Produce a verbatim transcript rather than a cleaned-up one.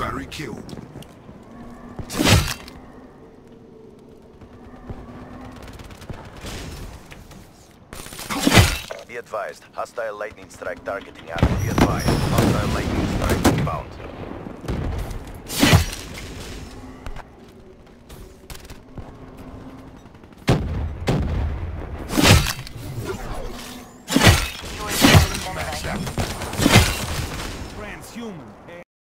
Battery killed. Be advised, hostile lightning strike targeting out. Be advised, hostile lightning strike inbound. Transhuman.